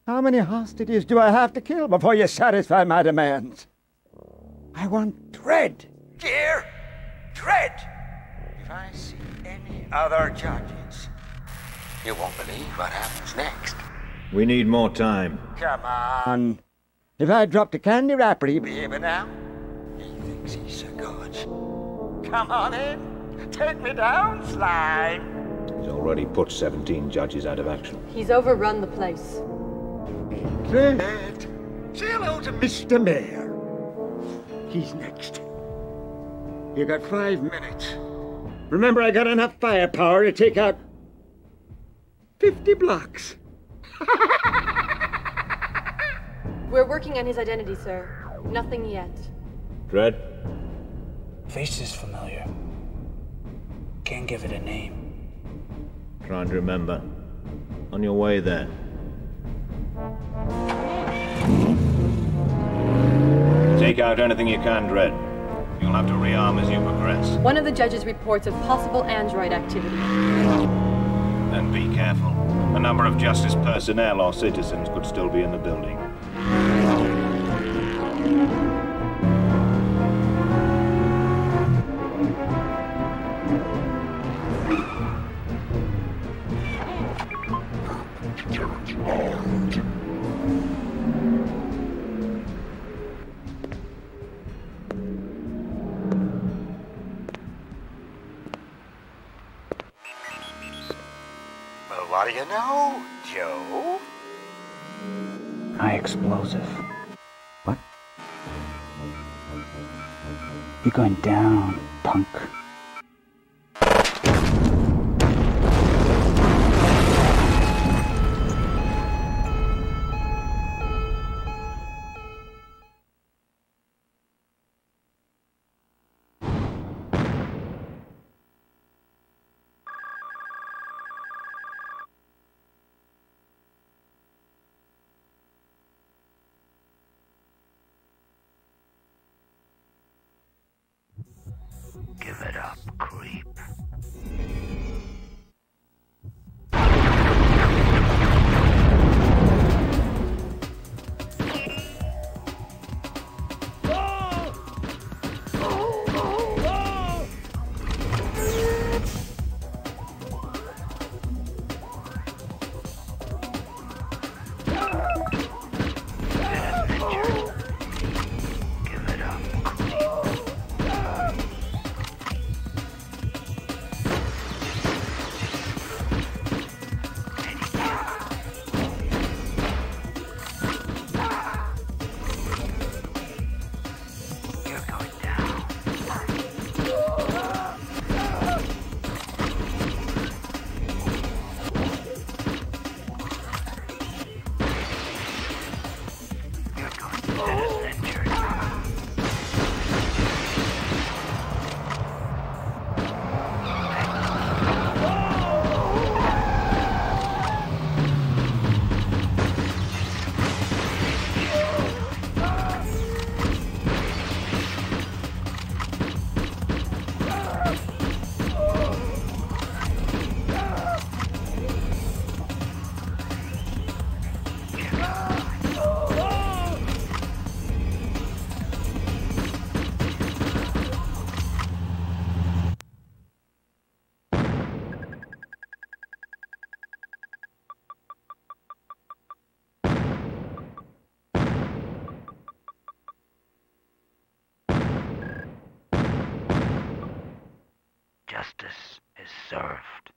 How many hostages do I have to kill before you satisfy my demands? I want Dredd. Dear Dredd. If I see any other judges, you won't believe what happens next. We need more time. Come on. If I dropped a candy wrapper, he'd be here by now. He thinks he's so good. Come on in. Take me down, slime. He's already put 17 judges out of action. He's overrun the place. Dredd. Say hello to Mr. Mayor. He's next. You got 5 minutes. Remember, I got enough firepower to take out 50 blocks. We're working on his identity, sir. Nothing yet. Dredd? Face is familiar. Can't give it a name. Trying to remember. On your way there. Take out anything you can, Dredd. You'll have to rearm as you progress. One of the judges reports of possible android activity. And be careful. A number of justice personnel or citizens could still be in the building. Well, what do you know, Joe? High explosive. What? You're going down, punk. Give it up, creep. Justice is served.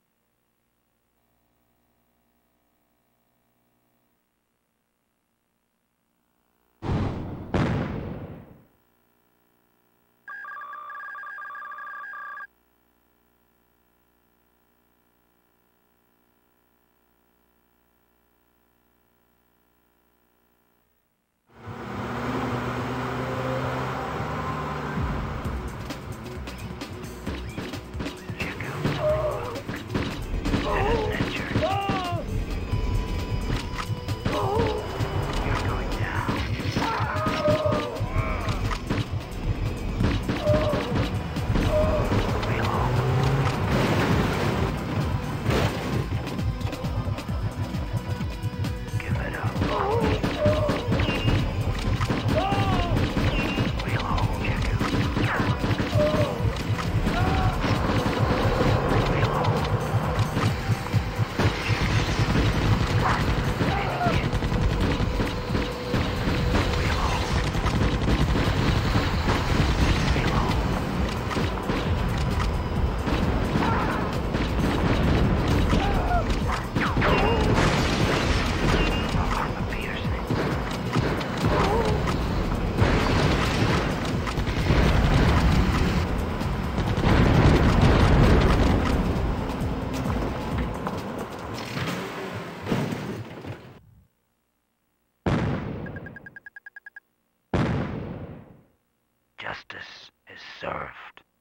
Justice is served.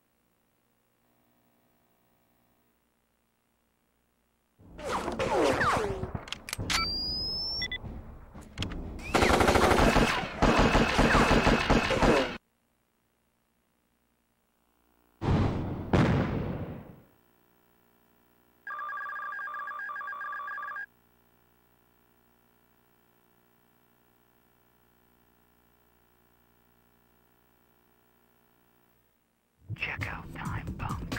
Checkout time, punk.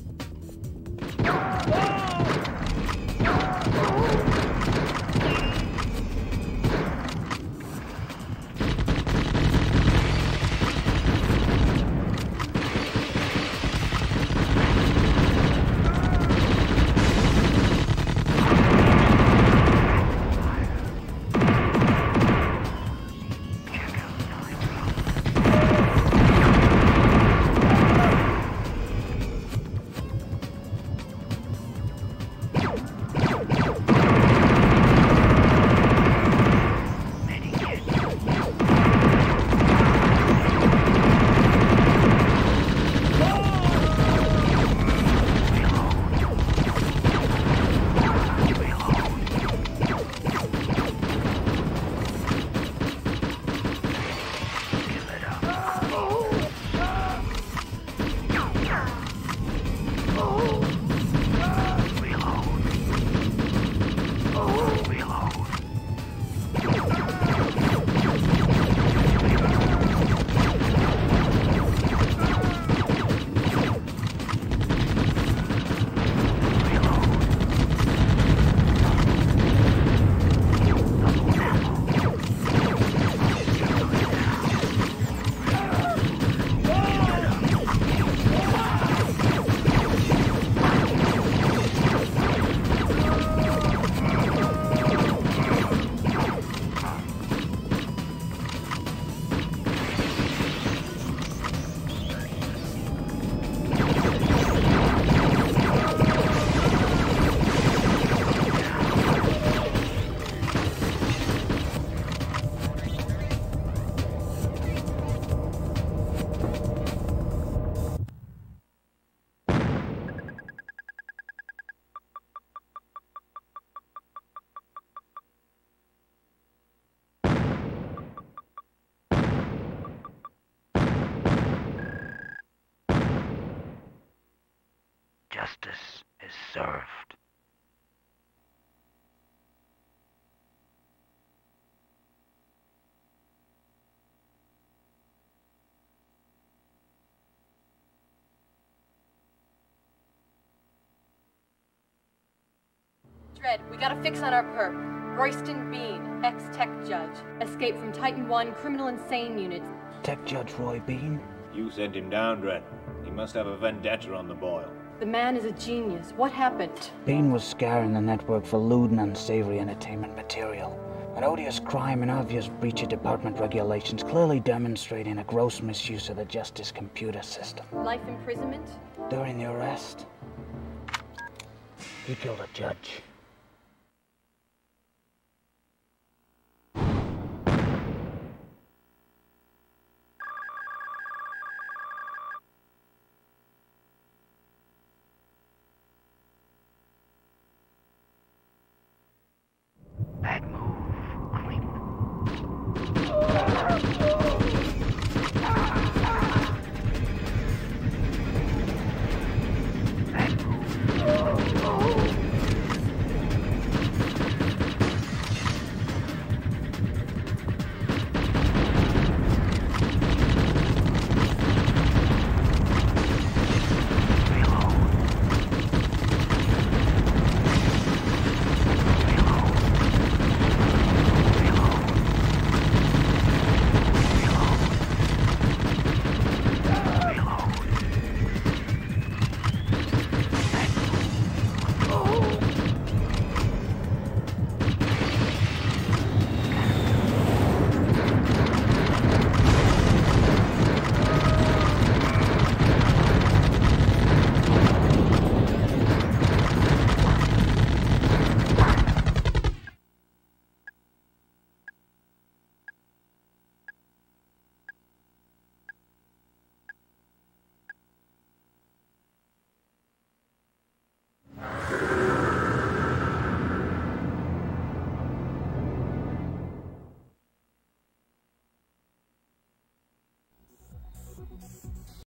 Justice is served. Dredd, we got a fix on our perp. Royston Bean, ex-tech judge. Escaped from Titan 1 criminal insane unit. Tech Judge Roy Bean? You sent him down, Dredd. He must have a vendetta on the boil. The man is a genius. What happened? Bean was scouring the network for lewd and unsavory entertainment material. An odious crime and obvious breach of department regulations, clearly demonstrating a gross misuse of the justice computer system. Life imprisonment? During the arrest, he killed a judge.